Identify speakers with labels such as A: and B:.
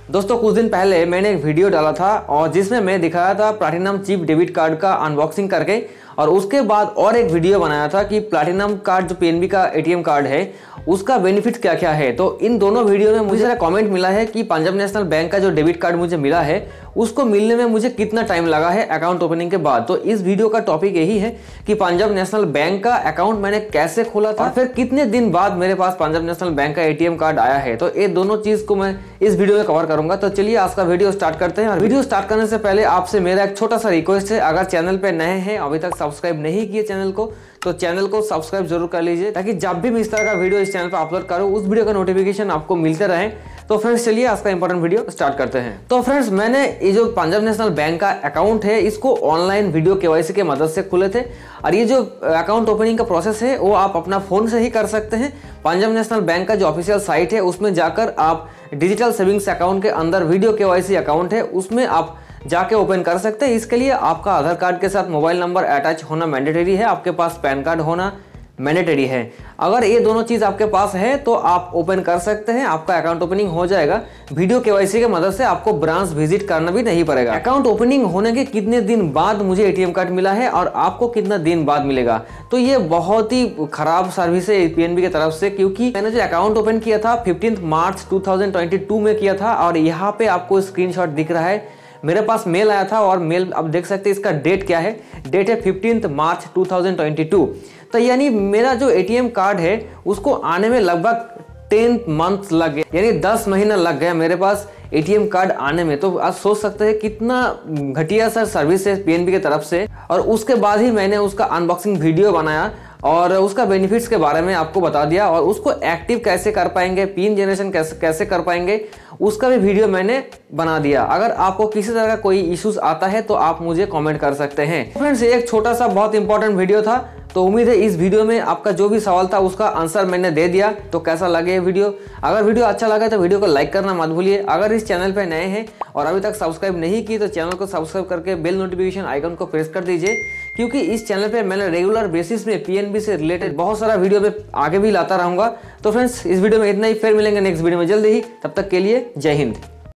A: दोस्तों कुछ दिन पहले मैंने एक वीडियो डाला था और जिसमें मैं दिखाया था प्लैटिनम चिप डेबिट कार्ड का अनबॉक्सिंग करके, और उसके बाद और एक वीडियो बनाया था कि प्लैटिनम कार्ड जो पीएनबी का एटीएम कार्ड है उसका बेनिफिट क्या क्या है। तो इन दोनों वीडियो में मुझे सारा कमेंट मिला है कि पंजाब नेशनल बैंक का जो डेबिट कार्ड मुझे मिला है उसको मिलने में मुझे कितना टाइम लगा है अकाउंट ओपनिंग के बाद। तो इस वीडियो का टॉपिक यही है कि पंजाब नेशनल बैंक का अकाउंट मैंने कैसे खोला था और फिर कितने दिन बाद मेरे पास पंजाब नेशनल बैंक का एटीएम कार्ड आया है। तो ये दोनों चीज को मैं इस वीडियो में कवर करूंगा। तो चलिए आज का वीडियो स्टार्ट करते हैं। और वीडियो स्टार्ट करने से पहले आपसे मेरा एक छोटा सा रिक्वेस्ट है, अगर चैनल पे नए हैं अभी तक सब्सक्राइब नहीं किए चैनल को तो चैनल को सब्सक्राइब जरूर कर लीजिए, ताकि जब भी मैं इस तरह का वीडियो इस चैनल पर अपलोड करूं उस वीडियो का नोटिफिकेशन आपको मिलते रहे। तो फ्रेंड्स चलिए आज का इंपॉर्टेंट वीडियो स्टार्ट करते हैं। तो फ्रेंड्स मैंने ये जो पंजाब नेशनल बैंक का अकाउंट है इसको ऑनलाइन वीडियो केवाईसी के मदद से खुले थे, और ये जो अकाउंट ओपनिंग का प्रोसेस है वो आप अपना फोन से ही कर सकते हैं। पंजाब नेशनल बैंक का जो ऑफिशियल साइट है उसमें जाकर आप डिजिटल सेविंग्स अकाउंट के अंदर वीडियो केवाईसी अकाउंट है उसमें आप जाके ओपन कर सकते हैं। इसके लिए आपका आधार कार्ड के साथ मोबाइल नंबर अटैच होना मैंडेटरी है, आपके पास पैन कार्ड होना मैंडेटरी है। अगर ये दोनों चीज आपके पास है तो आप ओपन कर सकते हैं, आपका अकाउंट ओपनिंग हो जाएगा। वीडियो केवाईसी के मदद से आपको ब्रांच विजिट करना भी नहीं पड़ेगा। अकाउंट ओपनिंग होने के कितने दिन बाद मुझे एटीएम कार्ड मिला है और आपको कितना दिन बाद मिलेगा, तो ये बहुत ही खराब सर्विस है पीएनबी की तरफ से, क्योंकि मैंने जो अकाउंट ओपन किया था 15 मार्च 2022 में किया था। और यहाँ पे आपको स्क्रीनशॉट दिख रहा है, मेरे पास मेल आया था और मेल अब देख सकते हैं इसका डेट क्या है, डेट है 15 मार्च 2022। तो यानी मेरा जो एटीएम कार्ड है उसको आने में लगभग 10 मंथ्स लग गए, यानी 10 महीना लग गया मेरे पास एटीएम कार्ड आने में। तो आप सोच सकते हैं कितना घटिया सा सर्विस है पीएनबी की तरफ से। और उसके बाद ही मैंने उसका अनबॉक्सिंग वीडियो बनाया और उसका बेनिफिट्स के बारे में आपको बता दिया, और उसको एक्टिव कैसे कर पाएंगे, पिन जनरेशन कैसे कर पाएंगे उसका भी वीडियो मैंने बना दिया। अगर आपको किसी तरह का कोई इश्यूज आता है तो आप मुझे कमेंट कर सकते हैं। फ्रेंड्स एक छोटा सा बहुत इंपॉर्टेंट वीडियो था, तो उम्मीद है इस वीडियो में आपका जो भी सवाल था उसका आंसर मैंने दे दिया। तो कैसा लगे ये वीडियो? अगर वीडियो अच्छा लगा तो वीडियो को लाइक करना मत भूलिए। अगर इस चैनल पे नए हैं और अभी तक सब्सक्राइब नहीं की तो चैनल को सब्सक्राइब करके बेल नोटिफिकेशन आइकन को प्रेस कर दीजिए, क्योंकि इस चैनल पे मैंने रेगुलर बेसिस में पीएनबी से रिलेटेड बहुत सारा वीडियो में आगे भी लाता रहूंगा। तो फ्रेंड्स इस वीडियो में इतना ही, फिर मिलेंगे नेक्स्ट वीडियो में जल्दी ही। तब तक के लिए जय हिंद।